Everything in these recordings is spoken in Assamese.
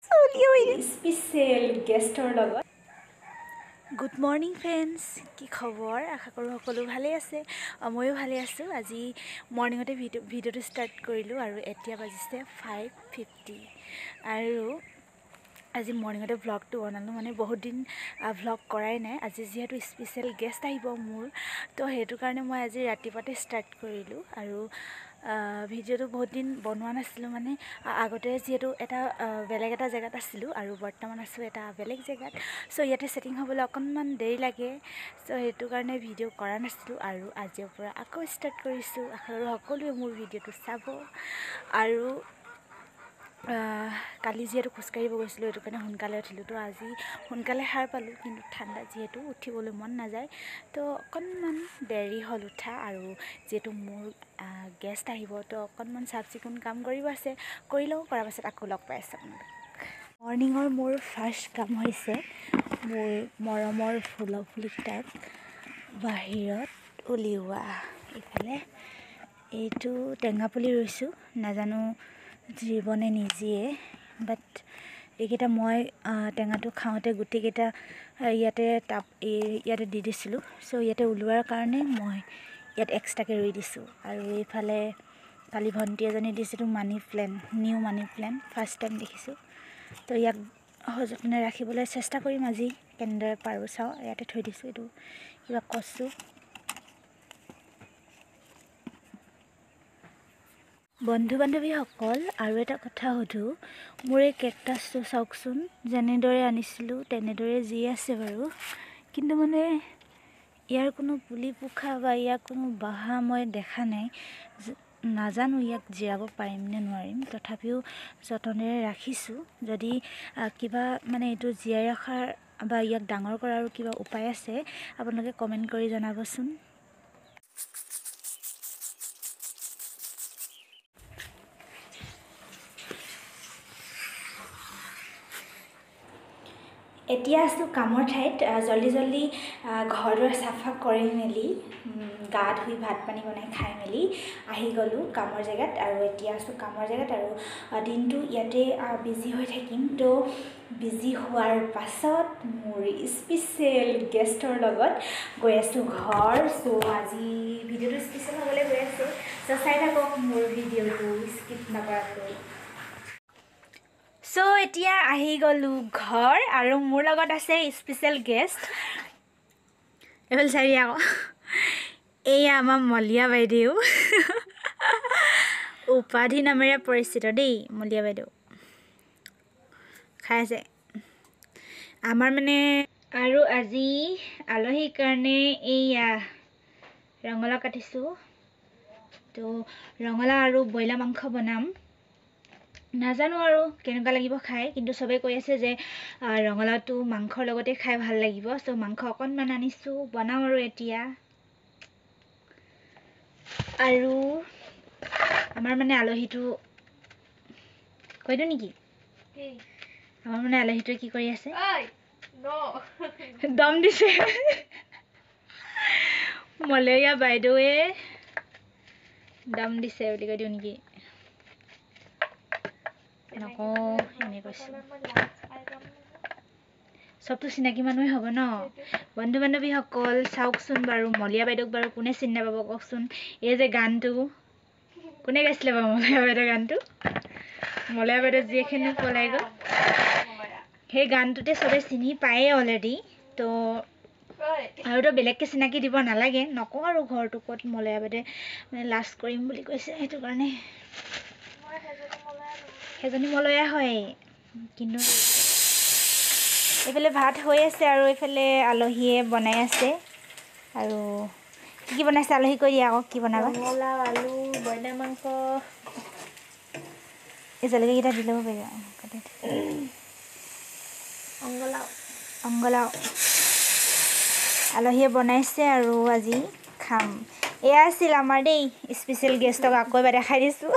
স্পেচিয়েল গেষ্টৰ লগত গুড মৰ্নিং ফ্ৰেণ্ডছ, কি খবৰ? আশা কৰোঁ সকলো ভালেই আছে। ময়ো ভালে আছোঁ। আজি মৰ্ণিঙতে ভিডিঅ'টো ষ্টাৰ্ট কৰিলোঁ আৰু এতিয়া বাজিছে 5:50 আৰু আজি মৰ্ণিঙতে ভ্লগটো বনালোঁ। মানে বহুত দিন ভ্লগ কৰাই নাই। আজি যিহেতু স্পেচিয়েল গেষ্ট আহিব মোৰ, তো সেইটো কাৰণে মই আজি ৰাতিপুৱাতে ষ্টাৰ্ট কৰিলোঁ আৰু ভিডিঅ'টো বহুত দিন বনোৱা নাছিলোঁ। মানে আগতে যিহেতু বেলেগ এটা জেগাত আছিলোঁ আৰু বৰ্তমান আছোঁ এটা বেলেগ জেগাত, চ' ইয়াতে ছেটিং হ'বলৈ অকণমান দেৰি লাগে, চ' সেইটো কাৰণে ভিডিঅ' কৰা নাছিলোঁ আৰু আজিৰ পৰা আকৌ ষ্টাৰ্ট কৰিছোঁ। আশা কৰোঁ সকলোৱে মোৰ ভিডিঅ'টো চাব। আৰু কালি যিহেতু খোজকাঢ়িব গৈছিলোঁ, সেইটো কাৰণে সোনকালে উঠিলোঁ, তো আজি সোনকালে সাৰ পালোঁ, কিন্তু ঠাণ্ডা যিহেতু উঠিবলৈ মন নাযায়, তো অকণমান দেৰি হ'ল উঠা। আৰু যিহেতু মোৰ গেষ্ট আহিব, তো অকণমান চাফ চিকুণ কাম কৰিব আছে, কৰি লওঁ, কৰাৰ পাছত আকৌ লগ পাই আছোঁ আপোনালোক। মৰ্ণিঙৰ মোৰ ফাৰ্ষ্ট কাম হৈছে মোৰ মৰমৰ ফুলকেইটাক বাহিৰত উলিওৱা। এইফালে এইটো টেঙা পুলি ৰুইছোঁ, নাজানো জীৱনে নিজে, বাট এইকেইটা মই টেঙাটো খাওঁতে গোটেইকেইটা ইয়াতে দি দিছিলোঁ, চ' ইয়াতে ওলোৱাৰ কাৰণে মই ইয়াত এক্সট্ৰাকৈ ৰুই দিছোঁ। আৰু এইফালে কালি ভণ্টি এজনী দিছিলোঁ new money plant, first time দেখিছোঁ, তো ইয়াক সযতনে ৰাখিবলৈ চেষ্টা কৰিম। আজি কেনেদৰে পাৰোঁ চাওঁ। ইয়াতে থৈ দিছোঁ, এইটো কিবা কচু। বন্ধু বান্ধৱীসকল, আৰু এটা কথা সুধোঁ, মোৰ এই কেকটাছটো চাওকচোন, যেনেদৰে আনিছিলোঁ তেনেদৰে যি আছে বাৰু, কিন্তু মানে ইয়াৰ কোনো পুলি পোখা বা ইয়াৰ কোনো বাহা মই দেখা নাই। নাজানো ইয়াক জীয়াব পাৰিম নে নোৱাৰিম, তথাপিও যতনেৰে ৰাখিছোঁ। যদি কিবা মানে এইটো জীয়াই ৰখাৰ বা ইয়াক ডাঙৰ কৰাৰ কিবা উপায় আছে, আপোনালোকে কমেণ্ট কৰি জনাবচোন। এতিয়া আছোঁ কামৰ ঠাইত। জল্দি ঘৰ দুৱাৰ চাফা কৰি মেলি গা ধুই ভাত পানী বনাই খাই মেলি আহি গ'লোঁ কামৰ জেগাত। আৰু এতিয়া আছোঁ কামৰ জেগাত আৰু দিনটো ইয়াতে বিজি হৈ থাকিম। তো বিজি হোৱাৰ পাছত মোৰ স্পেচিয়েল গেষ্টৰ লগত গৈ আছোঁ ঘৰ। চ' আজি ভিডিঅ'টো স্পেচিয়েল হ'বলৈ গৈ আছোঁ, চ' চাই থাকক মোৰ ভিডিঅ'টো স্কিপ নকৰাকৈ। চ' এতিয়া আহি গ'লোঁ ঘৰ আৰু মোৰ লগত আছে স্পেচিয়েল গেষ্ট। এইফালে চাৰি আকৌ, এয়া আমাৰ মলীয়া বাইদেউ, উপাধি নামেৰে পৰিচিত দেই মলীয়া বাইদেউ। খাই আছে আমাৰ মানে। আৰু আজি আলহীৰ কাৰণে এইয়া ৰঙালাও কাটিছোঁ, তো ৰঙালাও আৰু ব্ৰইলাৰ মাংস বনাম। নাজানো আৰু কেনেকুৱা লাগিব খাই, কিন্তু চবেই কৈ আছে যে ৰঙালাওটো মাংসৰ লগতে খাই ভাল লাগিব, চ' মাংস অকণমান আনিছোঁ, বনাম আৰু এতিয়া। আৰু আমাৰ মানে আলহীটো কৈ দিওঁ নেকি? আমাৰ মানে আলহীটোৱে কি কৰি আছে, দম দিছে। মলয়া বাইদেৱে দম দিছে বুলি কৈ দিওঁ নেকি? নকওঁ, এনে কৈছোঁ। চবতো চিনাকি মানুহে হ'ব ন। বন্ধু বান্ধৱীসকল চাওকচোন বাৰু, মলীয়া বাইদেউক বাৰু কোনে চিনি নাপাব কওকচোন। এই যে গানটো কোনে গাইছিলে বাৰু মলীয়া বাইদেউৰ গানটো? মলীয়া বাইদেউ যিখিনি পলাই গ'ল, সেই গানটোতে চবেই চিনি পায়েই অলৰেডি। তো আৰুতো বেলেগকৈ চিনাকি দিব নালাগে, নকওঁ আৰু ঘৰটো ক'ত। মলীয়া বাইদেৱে মানে লাজ কৰিম বুলি কৈছে, সেইটো কাৰণে। সেইজনী মলয়া হয়, কিন্তু এইফালে ভাত হৈ আছে আৰু এইফালে আলহীয়ে বনাই আছে। আৰু কি বনাইছে আলহী কৈ দিয়া আকৌ, কি বনাবা? ৰঙালাও, আলু, ব্ৰইলাৰ মাংস। এই জলকীয়াকেইটা দি ল'ব পাৰিবা। অংগলাও আলহীয়ে বনাইছে আৰু আজি খাম। এয়া আছিল আমাৰ দেই স্পেচিয়েল গেষ্টক আকৌ এবাৰ দেখাই দিছোঁ।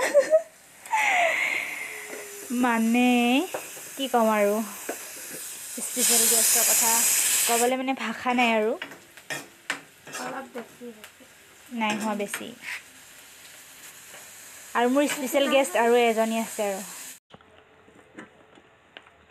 মানে কি ক'ম আৰু, স্পেচিয়েল গেষ্টৰ কথা ক'বলৈ মানে ভাষা নাই আৰু। অলপ বেছি নাই হোৱা বেছি। আৰু মোৰ স্পেচিয়েল গেষ্ট আৰু এজনী আছে আৰু।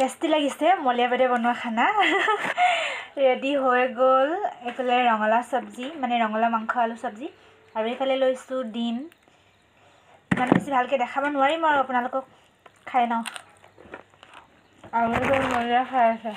টেষ্টি লাগিছে মলীয়া বাইদেৱে বনোৱা খানা ৰেডি হৈ গ'ল এইফালে ৰঙালাও চব্জি মানে ৰঙালাও মাংস আলু চব্জি আৰু এইফালে লৈছোঁ ডিম ইমান বেছি ভালকৈ দেখাব নোৱাৰিম আৰু আপোনালোকক খাই লওঁ আৰু মজা খাই আছে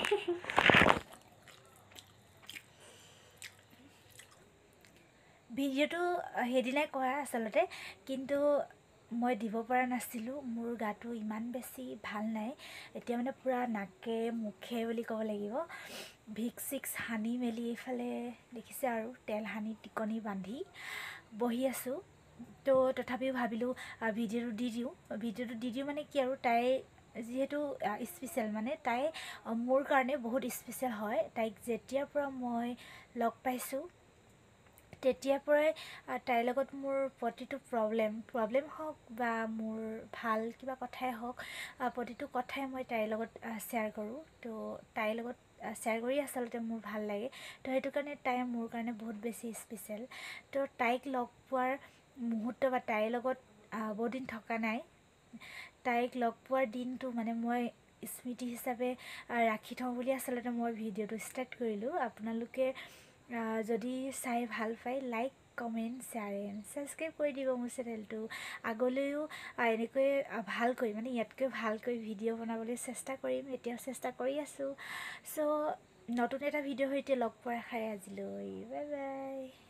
ভিডিঅ'টো সেইদিনাই কৰা আচলতে কিন্তু মই দিব পৰা নাছিলোঁ মোৰ গাটো ইমান বেছি ভাল নাই এতিয়া মানে পূৰা নাকে মুখে বুলি ক'ব লাগিব ভিক্স চিক্স সানি মেলি এইফালে দেখিছে আৰু তেল সানি টিকনি বান্ধি বহি আছোঁ তো তথাপিও ভাবিলোঁ ভিডিঅ'টো দি দিওঁ মানে কি আৰু তাই যিহেতু স্পেচিয়েল মানে তাই মোৰ কাৰণে বহুত স্পেচিয়েল হয় তাইক যেতিয়াৰ পৰা মই লগ পাইছোঁ তেতিয়াৰ পৰাই তাইৰ লগত মোৰ প্ৰতিটো প্ৰব্লেম হওক বা মোৰ ভাল কিবা কথাই হওক প্ৰতিটো কথাই মই তাইৰ লগত শ্বেয়াৰ কৰোঁ তো তাইৰ লগত শ্বেয়াৰ কৰি আচলতে মোৰ ভাল লাগে তো সেইটো কাৰণে তাই মোৰ কাৰণে বহুত বেছি স্পেচিয়েল তো তাইক লগ পোৱাৰ মুহূৰ্ত বা তাইৰ লগত বহুত দিন থকা নাই তাইক লগ পোৱাৰ দিনটো মানে মই স্মৃতি হিচাপে ৰাখি থওঁ বুলি আচলতে মই ভিডিঅ'টো ষ্টাৰ্ট কৰিলোঁ আপোনালোকে যদি চাই ভাল পায় like comment share and subscribe কৰি দিব মোৰ চেনেলটো আগলৈও এনেকৈ ভালকৈ মানে ইয়াতকৈ ভালকৈ ভিডিঅ' বনাবলৈ চেষ্টা কৰিম এতিয়াও চেষ্টা কৰি আছোঁ চ' নতুন এটা ভিডিঅ'ৰ সৈতে লগ পোৱাৰ আশাৰে আজিলৈ বাই বাই